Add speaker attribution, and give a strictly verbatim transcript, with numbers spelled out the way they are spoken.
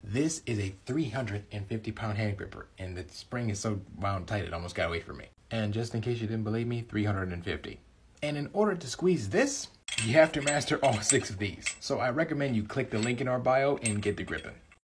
Speaker 1: This is a three hundred fifty pound hand gripper, and the spring is so wound tight it almost got away from me. And just in case you didn't believe me, three hundred fifty. And in order to squeeze this, you have to master all six of these. So I recommend you click the link in our bio and get to gripping.